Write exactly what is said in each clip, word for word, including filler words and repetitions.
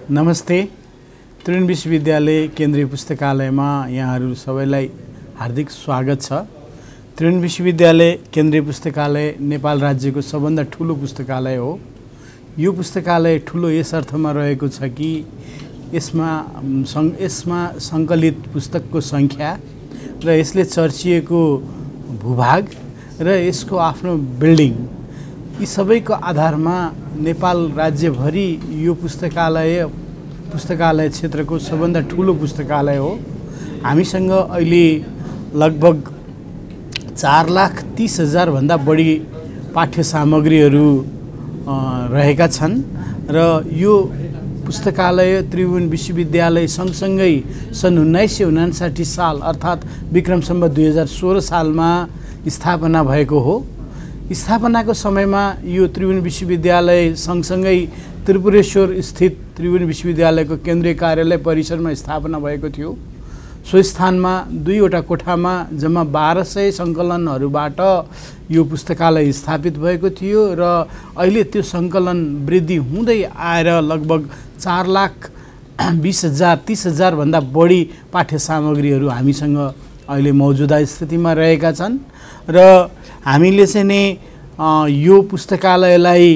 नमस्ते। त्रिभुवन विश्वविद्यालय केन्द्रीय पुस्तकालयमा यहाँहरू सबैलाई हार्दिक स्वागत छ। त्रिभुवन विश्वविद्यालय केन्द्रीय पुस्तकालय नेपाल राज्यको सबभन्दा ठुलो पुस्तकालय हो। यो पुस्तकालय ठुलो यस अर्थमा रहेको छ कि यसमा यसमा सङ्कलित पुस्तकको सङ्ख्या र यसले चर्चिएको भूभाग र यसको आफ्नो बिल्डिङ, यी सबैको आधारमा नेपाल राज्यभरि यो पुस्तकालय पुस्तकालय क्षेत्रको सबभन्दा ठुलो पुस्तकालय हो। हामीसँग अहिले लगभग चार लाख तीस हजार भन्दा बढी पाठ्य सामग्रीहरू रहेका छन् र यो पुस्तकालय त्रिभुवन विश्वविद्यालय सँगसँगै सन् उन्नाइस सय उनासाठी साल अर्थात् विक्रम सम्वत दुई हजार सोह्र सालमा स्थापना भएको हो। स्थापनाको समयमा यो त्रिभुवन विश्वविद्यालय सँगसँगै त्रिपुरेश्वर स्थित त्रिभुवन विश्वविद्यालयको केन्द्रीय कार्यालय परिसरमा स्थापना भएको थियो। सो स्थानमा दुईवटा कोठामा जम्मा बाह्र सय सङ्कलनहरूबाट यो पुस्तकालय स्थापित भएको थियो र अहिले त्यो सङ्कलन वृद्धि हुँदै आएर लगभग चार लाख बिस हजार तिस हजार भन्दा बढी पाठ्य सामग्रीहरू हामीसँग अहिले मौजुदा स्थितिमा रहेका छन् र हामीले चाहिँ नि यो पुस्तकालयलाई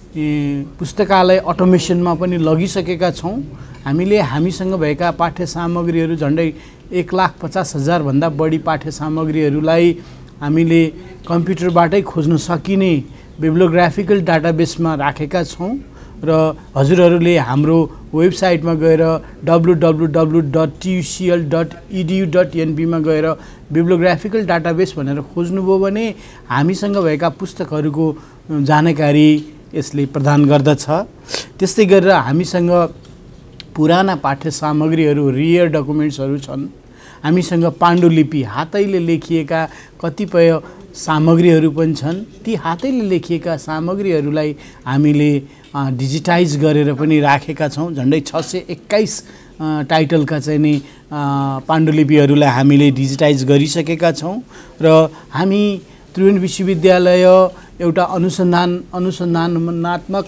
पुस्तकालय अटोमेसनमा पनि लगिसकेका छौँ। हामीले हामीसँग भएका पाठ्य सामग्रीहरू झन्डै एक लाख पचास हजार भन्दा बढी पाठ्य सामग्रीहरूलाई हामीले कम्प्युटरबाटै खोज्न सकिने बिब्लियोग्राफिकल डाटाबेसमा राखेका छौँ र हजुरहरूले हाम्रो वेबसाइटमा गएर W W W dot TUCL dot edu dot एनपीमा गएर बिब्लियोग्राफिकल डाटाबेस भनेर खोज्नुभयो भने हामीसँग भएका पुस्तकहरूको जानकारी यसले प्रदान गर्दछ। त्यस्तै गरेर हामीसँग पुराना पाठ्य सामग्रीहरू, रियर डकुमेन्ट्सहरू छन्। हामीसँग पाण्डुलिपि, हातैले लेखिएका कतिपय सामग्रीहरू पनि छन्। ती हातैले लेखिएका सामग्रीहरूलाई हामीले डिजिटाइज गरेर पनि राखेका छौँ। झन्डै छ सय एक्काइस टाइटलका चाहिँ नि पाण्डुलिपिहरूलाई हामीले डिजिटाइज गरिसकेका छौँ र हामी त्रिभुवन विश्वविद्यालय एउटा अनुसन्धान अनुसन्धानात्मक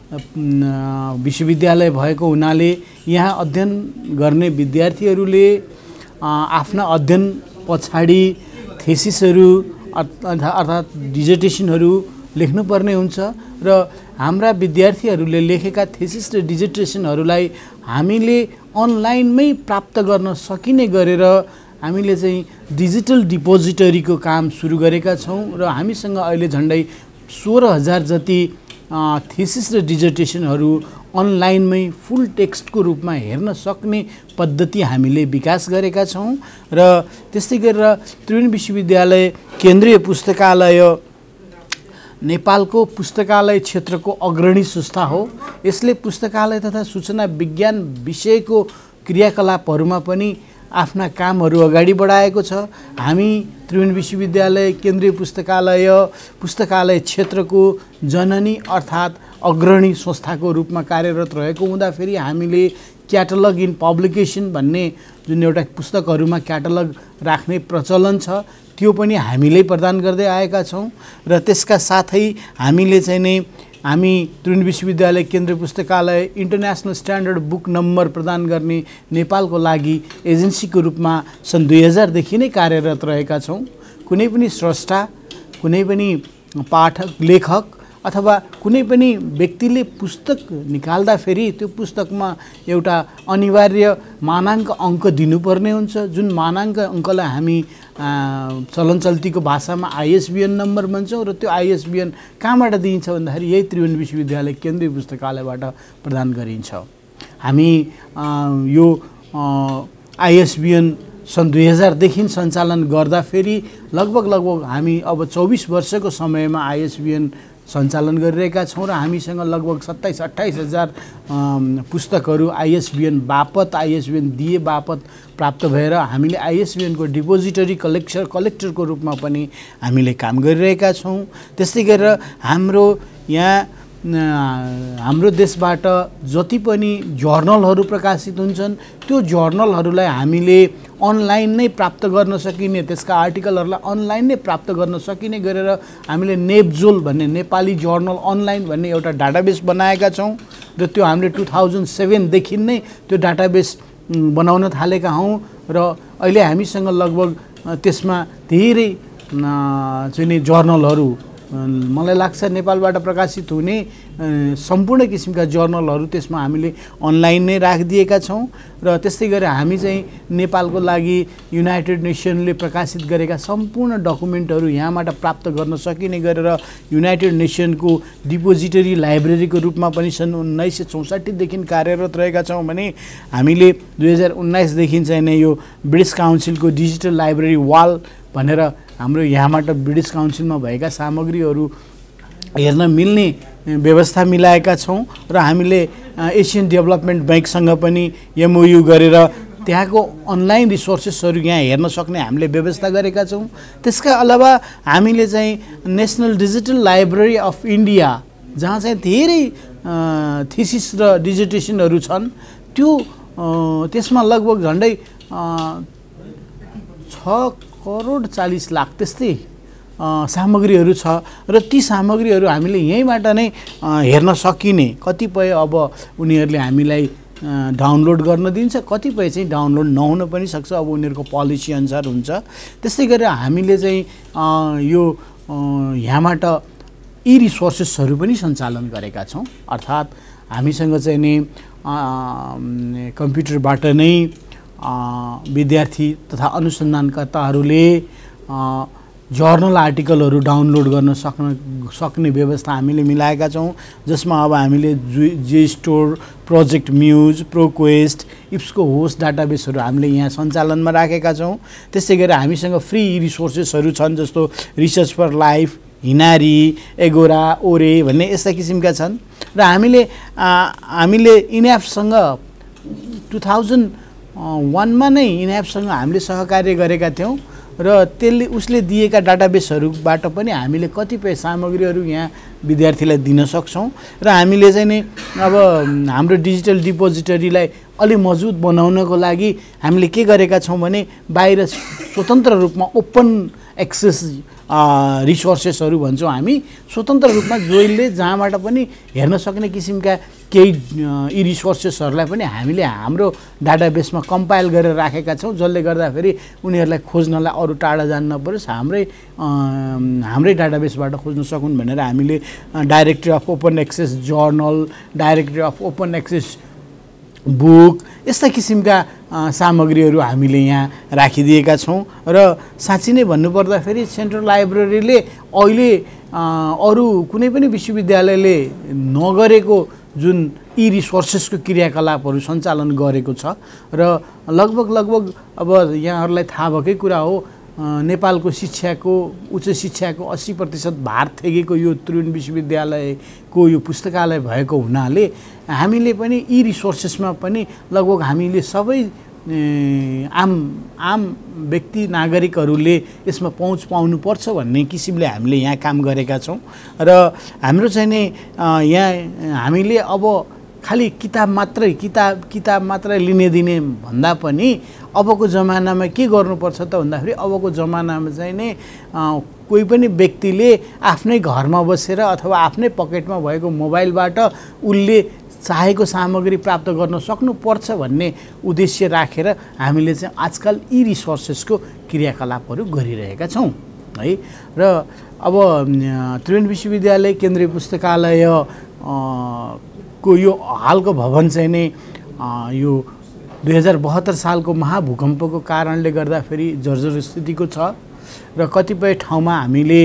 विश्वविद्यालय भएको हुनाले यहाँ अध्ययन गर्ने विद्यार्थीहरूले आफ्ना अध्ययन पछाडि थेसिसहरू अर्थात् डिजर्टेसनहरू लेख्नुपर्ने हुन्छ र हाम्रा विद्यार्थीहरूले लेखेका थेसिस र डिजर्टेसनहरूलाई हामीले अनलाइनमै प्राप्त गर्न सकिने गरेर हामीले चाहिँ डिजिटल डिपोजिटरीको काम सुरु गरेका छौँ र हामीसँग अहिले झन्डै सोह्र हजार जति थेसिस र डिजर्टेसनहरू अनलाइनमै फुल टेक्स्टको रूपमा हेर्न सक्ने पद्धति हामीले विकास गरेका छौँ र त्यस्तै गरेर त्रिभुवन विश्वविद्यालय केन्द्रीय पुस्तकालय नेपालको पुस्तकालय क्षेत्रको अग्रणी संस्था हो। यसले पुस्तकालय तथा सूचना विज्ञान विषयको क्रियाकलापहरूमा पनि आफ्ना कामहरू अगाडि बढाएको छ। हामी त्रिभुवन विश्वविद्यालय केन्द्रीय पुस्तकालय पुस्तकालय क्षेत्रको जननी अर्थात् अग्रणी संस्थाको रूपमा कार्यरत रहेको हुँदाफेरि हामीले क्याटलग इन पब्लिकेसन भन्ने जुन एउटा पुस्तकहरूमा क्याटलग राख्ने प्रचलन छ त्यो पनि हामीले प्रदान गर्दै आएका छौँ र त्यसका साथै हामीले चाहिँ नै हामी त्रिभुवन विश्वविद्यालय केन्द्रीय पुस्तकालय इन्टरनेसनल स्ट्यान्डर्ड बुक नम्बर प्रदान गर्ने नेपालको लागि एजेन्सीको रूपमा सन् दुई हजारदेखि नै कार्यरत रहेका छौँ। कुनै पनि स्रष्टा, कुनै पनि पाठक, लेखक अथवा कुनै पनि व्यक्तिले पुस्तक निकाल्दाखेरि त्यो पुस्तकमा एउटा अनिवार्य मानाङ्क अङ्क दिनुपर्ने हुन्छ, जुन मानाङ्क अङ्कलाई हामी चलन चल्तीको भाषामा आइएसबिएन नम्बर भन्छौँ र त्यो आइएसबिएन कहाँबाट दिइन्छ भन्दाखेरि यही त्रिभुवन विश्वविद्यालय केन्द्रीय पुस्तकालयबाट प्रदान गरिन्छ। हामी यो आइएसबिएन सन् दुई हजारदेखि सञ्चालन गर्दाफेरि लगभग लगभग हामी अब चौबिस वर्षको समयमा आइएसबिएन सञ्चालन गरिरहेका छौँ र हामीसँग लगभग सत्ताइस अट्ठाइस हजार पुस्तकहरू आइएसबिएन बापत आइएसबिएन दिए बापत प्राप्त भएर हामीले आइएसबिएनको डिपोजिटरी कलेक्टर कलेक्टरको रूपमा पनि हामीले काम गरिरहेका छौँ। त्यस्तै गरेर हाम्रो यहाँ हाम्रो देशबाट जति पनि जर्नलहरू प्रकाशित हुन्छन् त्यो जर्नलहरूलाई हामीले अनलाइन नै प्राप्त गर्न सकिने, त्यसका आर्टिकलहरूलाई अनलाइन नै प्राप्त गर्न सकिने गरेर हामीले नेपजोल भन्ने नेपाली जर्नल अनलाइन भन्ने एउटा डाटाबेस बनाएका छौँ र त्यो हामीले टु थाउजन्ड सेभेनदेखि नै त्यो डाटाबेस बनाउन थालेका हौँ र अहिले हामीसँग लगभग त्यसमा धेरै चाहिँ नि जर्नलहरू मलाई लाग्छ नेपालबाट प्रकाशित हुने सम्पूर्ण किसिमका जर्नलहरू त्यसमा हामीले अनलाइन नै राखिदिएका छौँ र त्यस्तै गरेर हामी चाहिँ नेपालको लागि युनाइटेड नेसनले प्रकाशित गरेका सम्पूर्ण डकुमेन्टहरू यहाँबाट प्राप्त गर्न सकिने गरेर युनाइटेड नेसनको डिपोजिटरी लाइब्रेरीको रूपमा पनि सन् उन्नाइस सय चौसठीदेखि कार्यरत रहेका छौँ भने हामीले दुई हजार उन्नाइसदेखि चाहिँ नै यो ब्रिटिस काउन्सिलको डिजिटल लाइब्रेरी वाल भनेर हाम्रो यहाँबाट ब्रिटिस काउन्सिलमा भएका सामग्रीहरू हेर्न मिल्ने व्यवस्था मिलाएका छौँ र हामीले एसियन डेभलपमेन्ट ब्याङ्कसँग पनि एमओयू गरेर त्यहाँको अनलाइन रिसोर्सेसहरू यहाँ हेर्न सक्ने हामीले व्यवस्था गरेका छौँ। त्यसका अलावा हामीले चाहिँ national digital library of India जहाँ चाहिँ धेरै थिसिस र डिजिटेसनहरू छन् त्यो त्यसमा लगभग झन्डै छ करोड चालीस लाख त्यस्तै सामग्रीहरू छ र ती सामग्रीहरू हामीले यहीँबाट नै हेर्न सकिने कतिपय अब उनीहरूले हामीलाई डाउनलोड गर्न दिन्छ, कतिपय चाहिँ डाउनलोड नहुन पनि सक्छ, अब उनीहरूको पोलिसी अनुसार हुन्छ। त्यस्तै गरेर हामीले चाहिँ यो यहाँबाट ई रिसोर्सेसहरू पनि सञ्चालन गरेका छौँ। अर्थात् हामीसँग चाहिँ नि कम्प्युटरबाट नै विद्यार्थी तथा अनुसन्धानकर्ताहरूले जर्नल आर्टिकलहरू डाउनलोड गर्न सक्न सक्ने व्यवस्था हामीले मिलाएका छौँ, जसमा अब हामीले JSTOR, project muse, ProQuest, EBSCO host डाटाबेसहरू हामीले यहाँ सञ्चालनमा राखेका छौँ। त्यसै गरेर हामीसँग फ्री रिसोर्सेसहरू छन्, जस्तो research for life, HINARI, AGORA, OARE भन्ने यस्ता किसिमका छन्। र हामीले हामीले इन्याप्ससँग टु थाउजन्ड वानमा नै इन्याप्ससँग हामीले सहकार्य गरेका थियौँ र त्यसले उसले दिएका डाटाबेसहरूबाट पनि हामीले कतिपय सामग्रीहरू यहाँ विद्यार्थीलाई दिन सक्छौँ। र हामीले चाहिँ नि अब हाम्रो डिजिटल डिपोजिटरीलाई अलि मजबुत बनाउनको लागि हामीले के गरेका छौँ भने बाहिर स्वतन्त्र रूपमा ओपन एक्सेस रिसोर्सेसहरू भन्छौँ हामी, स्वतन्त्र रूपमा जसले जहाँबाट पनि हेर्न सक्ने किसिमका केही यी रिसोर्सेसहरूलाई पनि हामीले हाम्रो डाटाबेसमा कम्पाइल गरेर राखेका छौँ, जसले गर्दाखेरि उनीहरूलाई खोज्नलाई अरू टाढा जानु नपरोस्, हाम्रै हाम्रै डाटाबेसबाट खोज्न सकुन् भनेर हामीले directory of open access journal, directory of open access book यस्ता किसिमका सामग्रीहरू हामीले यहाँ राखिदिएका छौँ। र साँच्चै नै भन्नुपर्दाखेरि सेन्ट्रल लाइब्रेरीले अहिले अरू कुनै पनि विश्वविद्यालयले नगरेको जुन यी रिसोर्सेसको क्रियाकलापहरू सञ्चालन गरेको छ र लगभग लगभग अब यहाँहरूलाई थाहा भएकै कुरा हो, नेपालको शिक्षाको उच्च शिक्षाको अस्सी प्रतिशत भार थेगेको यो त्रिभुवन विश्वविद्यालयको यो पुस्तकालय भएको हुनाले हामीले पनि यी रिसोर्सेसमा पनि लगभग हामीले सबै आम आम व्यक्ति नागरिकहरूले यसमा पहुँच पाउनुपर्छ भन्ने किसिमले हामीले यहाँ काम गरेका छौँ। र हाम्रो चाहिँ नि यहाँ हामीले अब खालि किताब मात्रै किताब किताब मात्रै लिने दिने भन्दा पनि अबको जमानामा के गर्नुपर्छ त भन्दाखेरि अबको जमानामा चाहिँ नि कोही पनि व्यक्तिले आफ्नै घरमा बसेर अथवा आफ्नै पकेटमा भएको मोबाइलबाट उसले चाहेको सामग्री प्राप्त गर्न सक्नुपर्छ भन्ने उद्देश्य राखेर हामीले चाहिँ आजकल यी रिसोर्सेसको क्रियाकलापहरू गरिरहेका छौँ है। र अब त्रिभुवन विश्वविद्यालय केन्द्रीय पुस्तकालय को यो हालको भवन चाहिँ नै यो दुई हजार बहत्तर सालको महाभूकम्पको कारणले गर्दाखेरि जर्जर स्थितिको छ र कतिपय ठाउँमा हामीले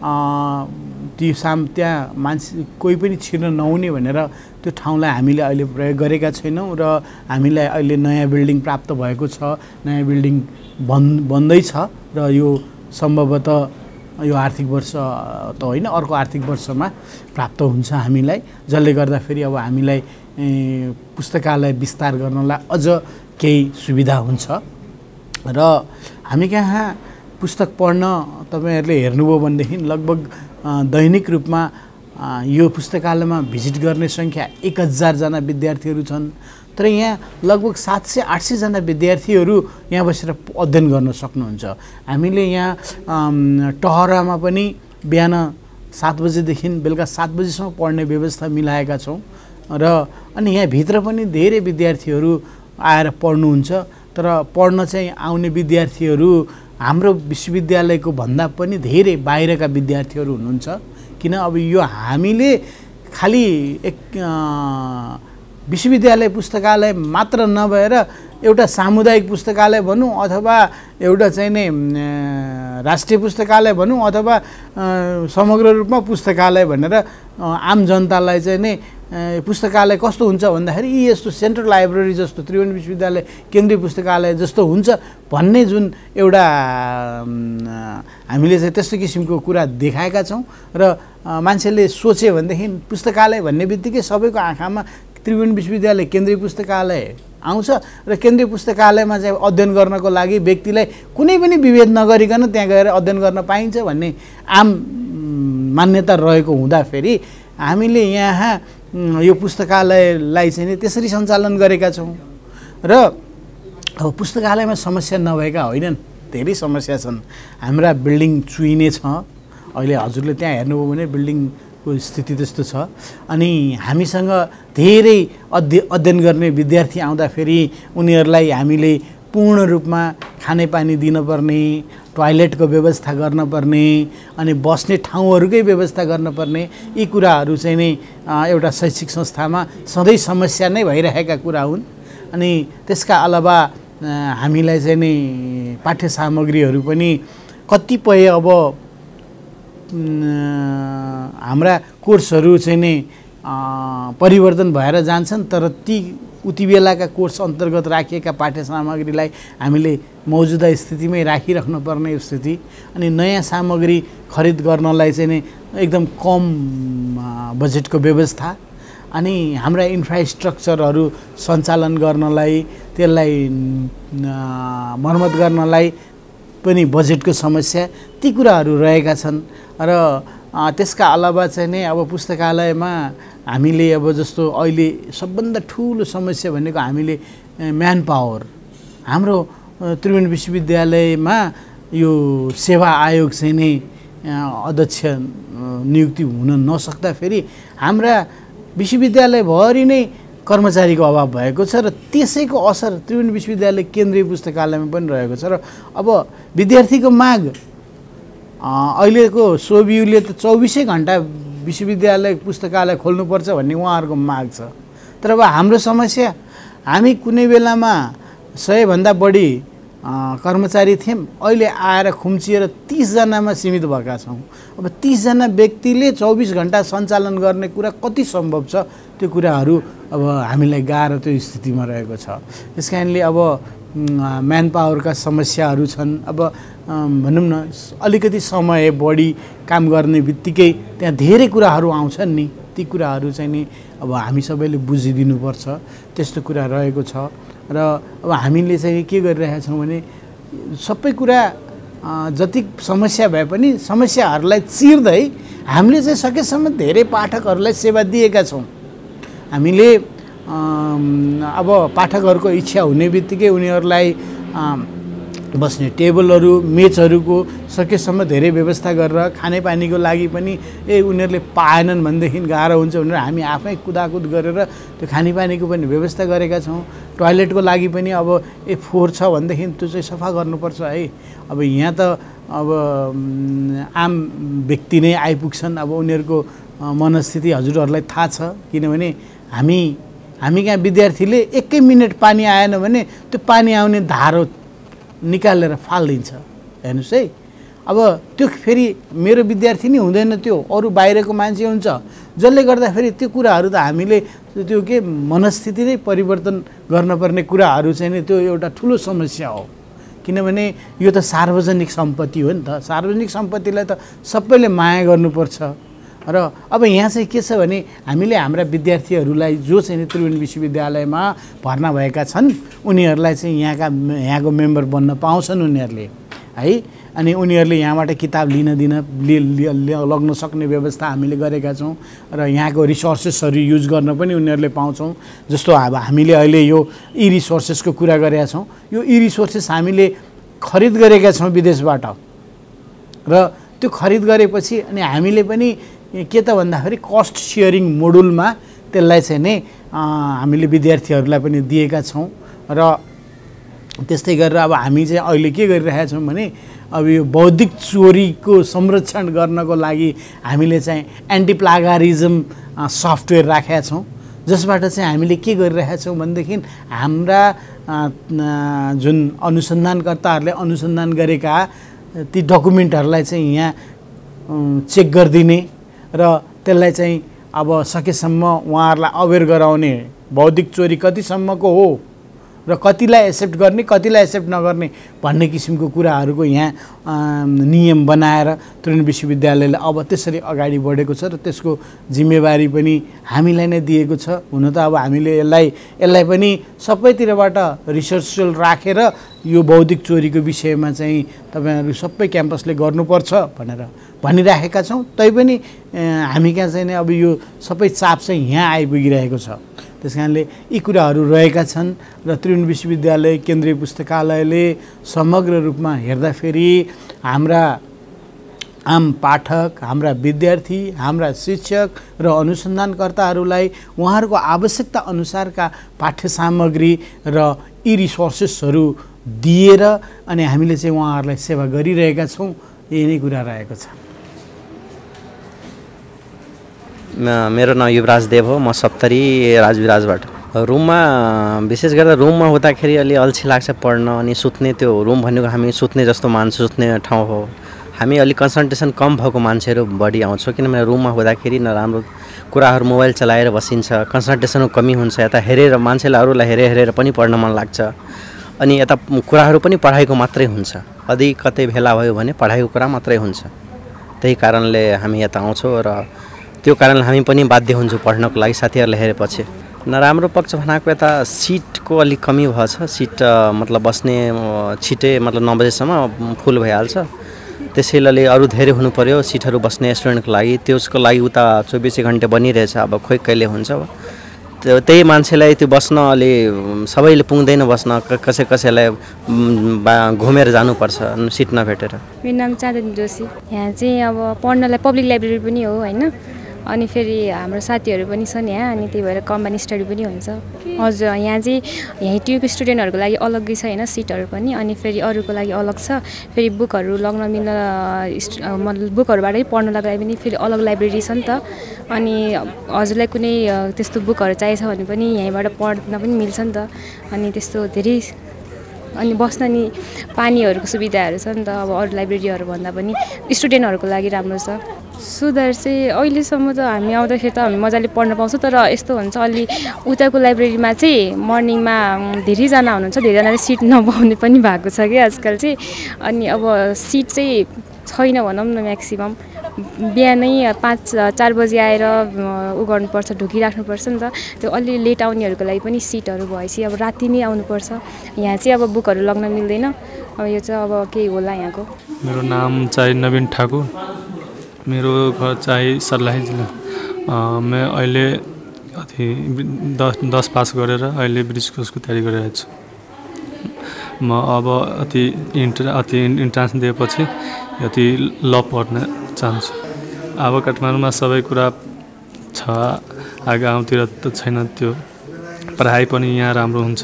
ती साम त्यहाँ मान्छे कोही पनि छिर्न नहुने भनेर त्यो ठाउँलाई हामीले अहिले प्रयोग गरेका छैनौँ र हामीलाई अहिले नयाँ बिल्डिङ प्राप्त भएको छ, नयाँ बिल्डिङ बन् बन्दैछ र यो सम्भवतः यो आर्थिक वर्ष त होइन अर्को आर्थिक वर्षमा प्राप्त हुन्छ हामीलाई, जसले गर्दाखेरि अब हामीलाई पुस्तकालय विस्तार गर्नलाई अझ केही सुविधा हुन्छ। र हामी कहाँ पुस्तक पढ्न तपाईँहरूले हेर्नुभयो भनेदेखि लगभग दैनिक रूपमा यो पुस्तकालयमा भिजिट गर्ने सङ्ख्या एक हजारजना विद्यार्थीहरू छन्, तर यहाँ लगभग सात सय आठ सयजना विद्यार्थीहरू यहाँ बसेर अध्ययन गर्न सक्नुहुन्छ। हामीले यहाँ टहरामा पनि बिहान सात बजेदेखि बेलुका सात बजीसम्म पढ्ने व्यवस्था मिलाएका छौँ र अनि यहाँ भित्र पनि धेरै विद्यार्थीहरू आएर पढ्नुहुन्छ तर पढ्न चाहिँ आउने विद्यार्थीहरू हाम्रो विश्वविद्यालयको भन्दा पनि धेरै बाहिरका विद्यार्थीहरू हुनुहुन्छ किन अब यो हामीले खाली एक विश्वविद्यालय पुस्तकालय मात्र नभएर एउटा सामुदायिक पुस्तकालय भनौँ अथवा एउटा चाहिँ नै राष्ट्रिय पुस्तकालय भनौँ अथवा समग्र रूपमा पुस्तकालय भनेर आम जनतालाई चाहिँ नै पुस्तकालय कस्तो हुन्छ भन्दाखेरि यी यस्तो सेन्ट्रल लाइब्रेरी जस्तो त्रिभुवन विश्वविद्यालय केन्द्रीय पुस्तकालय जस्तो हुन्छ भन्ने जुन एउटा हामीले चाहिँ त्यस्तो किसिमको कुरा देखाएका छौँ र मान्छेले सोचे भनेदेखि पुस्तकालय भन्ने बित्तिकै सबैको आँखामा त्रिभुवन विश्वविद्यालय केन्द्रीय पुस्तकालय आउँछ र केन्द्रीय पुस्तकालयमा चाहिँ अध्ययन गर्नको लागि व्यक्तिलाई कुनै पनि विभेद नगरिकन त्यहाँ गएर अध्ययन गर्न पाइन्छ भन्ने आम मान्यता रहेको हुँदाफेरि हामीले यहाँ यो पुस्तकालयलाई चाहिँ त्यसरी सञ्चालन गरेका छौँ र अब पुस्तकालयमा समस्या नभएका होइनन् धेरै समस्या छन् हाम्रा बिल्डिङ चुइने छ अहिले हजुरले त्यहाँ हेर्नुभयो भने बिल्डिङको स्थिति त्यस्तो छ अनि हामीसँग धेरै अध्य अध्ययन गर्ने विद्यार्थी आउँदाखेरि उनीहरूलाई हामीले पूर्ण रूपमा खानेपानी दिनुपर्ने टोयलेटको व्यवस्था गर्नुपर्ने अनि बस्ने ठाउँहरूकै व्यवस्था गर्नुपर्ने यी कुराहरू चाहिँ नै एउटा शैक्षिक संस्थामा सधैँ समस्या नै भइरहेका कुरा हुन् अनि त्यसका अलावा हामीलाई चाहिँ नि पाठ्य सामग्रीहरू पनि कतिपय अब हाम्रा कोर्सहरू चाहिँ नि परिवर्तन भएर जान्छन् तर ती उति बेलाका कोर्स अन्तर्गत राखिएका पाठ्य सामग्रीलाई हामीले मौजुदा स्थितिमै राखिराख्नु पर्ने स्थिति अनि नयाँ सामग्री खरिद गर्नलाई चाहिँ नि एकदम कम बजेटको व्यवस्था अनि हाम्रा इन्फ्रास्ट्रक्चरहरू सञ्चालन गर्नलाई त्यसलाई मर्मत गर्नलाई पनि बजेटको समस्या ती कुराहरू रहेका छन् र त्यसका अलावा चाहिँ नै अब पुस्तकालयमा हामीले अब जस्तो अहिले सबभन्दा ठुलो समस्या भनेको हामीले म्यान पावर हाम्रो त्रिभुवन विश्वविद्यालयमा यो सेवा आयोग चाहिँ नै अध्यक्ष नियुक्ति हुन नसक्दा फेरि हाम्रा विश्वविद्यालयभरि नै कर्मचारीको अभाव भएको छ र त्यसैको असर त्रिभुवन विश्वविद्यालय केन्द्रीय पुस्तकालयमा पनि रहेको छ र अब विद्यार्थीको माग अहिलेको सोभियुले त चौबिसै घन्टा विश्वविद्यालय पुस्तकालय खोल्नुपर्छ भन्ने उहाँहरूको माग छ तर अब हाम्रो समस्या हामी कुनै बेलामा सयभन्दा बढी कर्मचारी थियौँ अहिले आएर खुम्चिएर तीसजनामा सीमित भएका छौँ अब तीसजना व्यक्तिले चौबिस घन्टा सञ्चालन गर्ने कुरा कति सम्भव छ त्यो कुराहरू अब हामीलाई गाह्रो त्यो स्थितिमा रहेको छ त्यस कारणले अब म्यान पावरका समस्याहरू छन् अब भनौँ न अलिकति समय बढी काम गर्ने बित्तिकै त्यहाँ धेरै कुराहरू आउँछन् नि ती कुराहरू चाहिँ नि अब हामी सबैले बुझिदिनुपर्छ त्यस्तो कुरा रहेको छ र अब हामीले चाहिँ के गरिरहेका छौँ भने सबै कुरा जति समस्या भए पनि समस्याहरूलाई चिर्दै हामीले चाहिँ सकेसम्म धेरै पाठकहरूलाई सेवा दिएका छौँ हामीले अब पाठकहरूको इच्छा हुने बित्तिकै उनीहरूलाई बस्ने टेबलहरू मेचहरूको सकेसम्म धेरै व्यवस्था गरेर खानेपानीको लागि पनि ए उनीहरूले पाएनन् भनेदेखि गाह्रो हुन्छ भनेर हामी आफै कुदाकुद गरेर त्यो खानेपानीको पनि व्यवस्था गरेका छौँ टोयलेटको लागि पनि अब ए फोहोर छ भनेदेखि त्यो चाहिँ सफा गर्नुपर्छ है अब यहाँ त अब आम व्यक्ति नै आइपुग्छन् अब उनीहरूको मनस्थिति हजुरहरूलाई थाहा छ किनभने हामी हामी कहाँ विद्यार्थीले एकै मिनट पानी आएन भने त्यो पानी आउने धारो निकालेर फालिदिन्छ हेर्नुहोस् है अब त्यो फेरि मेरो विद्यार्थी नै हुँदैन त्यो अरू बाहिरको मान्छे हुन्छ जसले गर्दाखेरि त्यो कुराहरू त हामीले त्यो के मनस्थिति नै परिवर्तन गर्नुपर्ने कुराहरू चाहिँ नि त्यो एउटा ठुलो समस्या हो किनभने यो त सार्वजनिक सम्पत्ति हो नि त सार्वजनिक सम्पत्तिलाई त सबैले माया गर्नुपर्छ र अब यहाँ चाहिँ के छ भने हामीले हाम्रा विद्यार्थीहरूलाई जो चाहिँ त्रिभुवन विश्वविद्यालयमा भर्ना भएका छन् उनीहरूलाई चाहिँ यहाँका यहाँको मेम्बर बन्न पाउँछन् उनीहरूले है अनि उनीहरूले यहाँबाट किताब लिन दिन लग्न सक्ने व्यवस्था हामीले गरेका छौँ र यहाँको रिसोर्सेसहरू युज गर्न पनि उनीहरूले पाउँछौँ जस्तो अब हामीले अहिले यो ई रिसोर्सेसको कुरा गरेका छौँ यो ई रिसोर्सेस हामीले खरिद गरेका छौँ विदेशबाट र त्यो खरिद गरेपछि अनि हामीले पनि के त भन्दाखेरि कस्ट सेयरिङ मोडुलमा त्यसलाई चाहिँ नै हामीले विद्यार्थीहरूलाई पनि दिएका छौँ र त्यस्तै गरेर अब हामी चाहिँ अहिले के गरिरहेका छौँ भने अब यो बौद्धिक चोरीको संरक्षण गर्नको लागि हामीले चाहिँ एन्टी प्लागारिजम सफ्टवेयर राखेका छौँ, जसबाट चाहिँ हामीले के गरिरहेका छौँ भनेदेखि हाम्रा जुन अनुसन्धानकर्ताहरूले अनुसन्धान गरेका ती डकुमेन्टहरूलाई चाहिँ यहाँ चेक गरिदिने र त्यसलाई चाहिँ अब सकेसम्म उहाँहरूलाई अवेर गराउने बौद्धिक चोरी कतिसम्मको हो र कतिलाई एक्सेप्ट गर्ने कतिलाई एक्सेप्ट नगर्ने भन्ने किसिमको कुराहरूको यहाँ नियम बनाएर त्रिभुवन विश्वविद्यालयले अब त्यसरी अगाडि बढेको छ र त्यसको जिम्मेवारी पनि हामीलाई नै दिएको छ। हुन त अब हामीले यसलाई यसलाई पनि सबैतिरबाट रिसर्चल राखेर यो बौद्धिक चोरीको विषयमा चाहिँ तपाईँहरू सबै क्याम्पसले गर्नुपर्छ भनेर भनिराखेका छौँ। तैपनि हामी कहाँ चाहिँ अब यो सबै चाप चाहिँ यहाँ आइपुगिरहेको छ। त्यस कारणले यी कुराहरू रहेका छन् र त्रिभुवन विश्वविद्यालय केन्द्रीय पुस्तकालयले समग्र रूपमा हेर्दाखेरि हाम्रा आम पाठक, हाम्रा विद्यार्थी, हाम्रा शिक्षक र अनुसन्धानकर्ताहरूलाई उहाँहरूको आवश्यकता अनुसारका पाठ्य सामग्री र यी रिसोर्सेसहरू दिएर अनि हामीले चाहिँ उहाँहरूलाई सेवा गरिरहेका छौँ। यही नै कुरा रहेको छ। मेरो नाम युवराज देव हो, म सप्तरी राजविराजबाट। रुममा विशेष गरेर रुममा हुँदाखेरि अलि अल्छी लाग्छ पढ्न अनि सुत्ने, त्यो रुम भनेको हामी सुत्ने जस्तो मान्छौँ, सुत्ने ठाउँ हो। हामी अलिक कन्सन्ट्रेसन कम भएको मान्छेहरू बढी आउँछौँ, किनभने रुममा हुँदाखेरि नराम्रो कुराहरू मोबाइल चलाएर बसिन्छ, कन्सन्ट्रेसन कमी हुन्छ। यता हेरेर मान्छेलाई अरूलाई हेरेर हेरेर पनि पढ्न मन लाग्छ अनि यता कुराहरू पनि पढाइको मात्रै हुन्छ। अधिक कतै भेला भयो भने पढाइको कुरा मात्रै हुन्छ। त्यही कारणले हामी यता आउँछौँ र त्यो कारणले हामी पनि बाध्य हुन्छौँ पढ्नको लागि साथीहरूले हेरेपछि। नराम्रो पक्ष भनेको यता सिटको अलिक कमी भएछ। सिट मतलब बस्ने छिटै मतलब नौ बजेसम्म फुल भइहाल्छ, त्यसैले अरू धेरै हुनु पर्यो सिटहरू बस्ने स्टुडेन्टको लागि। त्यसको लागि उता चौबिसै घन्टे बनिरहेछ, अब खोइ कहिले हुन्छ। त्यो त्यही मान्छेलाई त्यो बस्न अलि सबैले पुग्दैन बस्न, कसै कसैलाई घुमेर जानुपर्छ सिट नभेटेर। मेरो नाम चाँदनी जोशी। यहाँ चाहिँ अब पढ्नलाई पब्लिक लाइब्रेरी पनि हो होइन, अनि फेरि हाम्रो साथीहरू पनि छन् यहाँ, अनि त्यही भएर कम्बाइन स्टडी पनि हुन्छ। हजुर, यहाँ चाहिँ यहाँ ट्युब स्टुडेन्टहरूको लागि अलग्गै छ होइन सिटहरू पनि, अनि फेरि अरूको लागि अलग छ। फेरि बुकहरू लग्न मिल्न मतलब बुकहरूबाटै पढ्नको लागि पनि फेरि अलग लाइब्रेरी छ नि त। अनि हजुरलाई कुनै त्यस्तो बुकहरू चाहिएको छ भने पनि यहीँबाट पढ्न पनि मिल्छ नि त। अनि त्यस्तो धेरै अनि बस्न नि पानीहरूको सुविधाहरू छ नि त। अब अरू लाइब्रेरीहरू भन्दा पनि स्टुडेन्टहरूको लागि राम्रो छ। सुधार चाहिँ अहिलेसम्म त हामी आउँदाखेरि त हामी मजाले पढ्न पाउँछौँ, तर यस्तो हुन्छ अलि उताको लाइब्रेरीमा चाहिँ मर्निङमा धेरैजना हुनुहुन्छ, धेरैजनाले सिट नपाउने पनि भएको छ कि आजकल चाहिँ। अनि अब सिट चाहिँ छैन भनौँ न, म्याक्सिमम् बिहानै पाँच चार बजी आएर उ गर्नुपर्छ, ढुकिराख्नुपर्छ नि त। त्यो अलि लेट आउनेहरूको लागि पनि सिटहरू भएपछि अब राति नै आउनुपर्छ। यहाँ चाहिँ अब बुकहरू लग्न मिल्दैन। अब यो चाहिँ अब केही होला यहाँको। मेरो नाम चाहिँ नवीन ठाकुर, मेरो घर चाहिँ सर्लाही जिल्ला। म अहिले अथि दस दस पास गरेर अहिले ब्रिटिस कोर्सको तयारी गरिरहेको छु। म अब अति इन्टर अति इन्ट्रान्स दिएपछि अति ल पढ्न चाहन्छु। अब काठमाडौँमा सबै कुरा छ, आगे गाउँतिर त छैन त्यो। पढाइ पनि यहाँ राम्रो हुन्छ,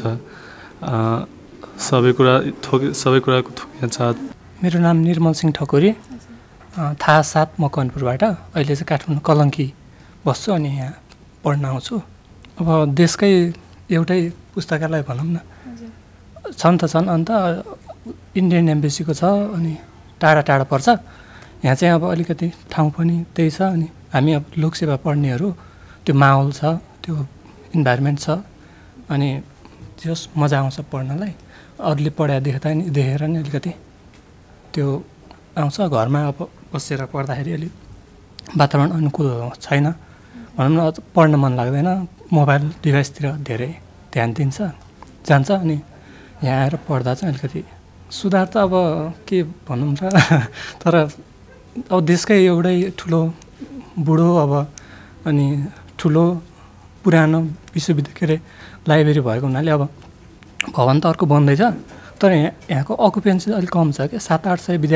सबै कुरा थोक सबै कुराको थोक छ। मेरो नाम निर्मल सिंह ठकुरी, थाहा सात मकवानपुरबाट। अहिले चाहिँ काठमाडौँ कलङ्की बस्छु अनि यहाँ पढ्न आउँछु। अब देशकै एउटै पुस्तकालय भनौँ न, छन् त छन्, अन्त इन्डियन एम्बेसीको छ अनि टाढा टाढा पर्छ। यहाँ चाहिँ अब अलिकति ठाउँ पनि त्यही छ, अनि हामी अब लोकसेवा पढ्नेहरू त्यो माहौल छ, त्यो इन्भाइरोमेन्ट छ, अनि जस मजा आउँछ पढ्नलाई। अरूले पढाए देख्दा नि देखेर नि अलिकति त्यो आउँछ। घरमा अब बसेर पढ्दाखेरि अलिक वातावरण अनुकूल छैन भनौँ न, पढ्न मन लाग्दैन, मोबाइल डिभाइसतिर धेरै ध्यान दिन्छ जान्छ। अनि यहाँ आएर पढ्दा चाहिँ अलिकति सुधार त अब के भनौँ र, तर अब देशकै एउटै ठुलो बुढो अब अनि ठुलो पुरानो विश्वविद्यालय के अरे लाइब्रेरी भएको हुनाले अब भवन त अर्को बन्दैछ, तर यहाँ यहाँको अकुपेन्सी अलिक कम छ क्या। सात आठ सय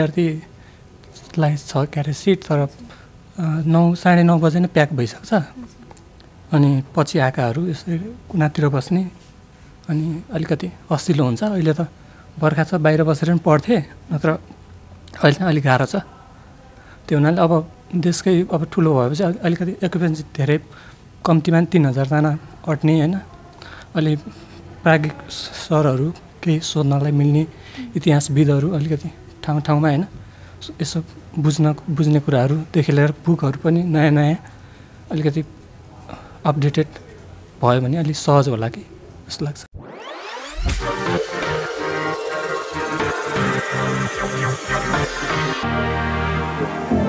विद्यार्थीलाई छ के अरे सिट, तर नौ साढे नौ बजे नै प्याक भइसक्छ। अनि पछि आएकाहरू यसरी कुनातिर बस्ने अनि अलिकति असिलो हुन्छ। अहिले त बर्खा छ बाहिर बसेर पनि पढ्थेँ, नत्र अहिले चाहिँ अलिक गाह्रो छ। त्यो हुनाले अब देशकै अब ठुलो भएपछि अलिकति एक्युपेन्सी धेरै कम्तीमा तिन हजारजना अट्ने होइन। अलि प्राज्ञिक सरहरू केही सोध्नलाई मिल्ने इतिहासविदहरू अलिकति ठाउँ ठाउँमा होइन यसो बुझ्न बुझ्ने कुराहरूदेखि लिएर बुकहरू पनि नयाँ नयाँ अलिकति अपडेटेड भयो भने अलिक सहज होला कि जस्तो लाग्छ। Thank you.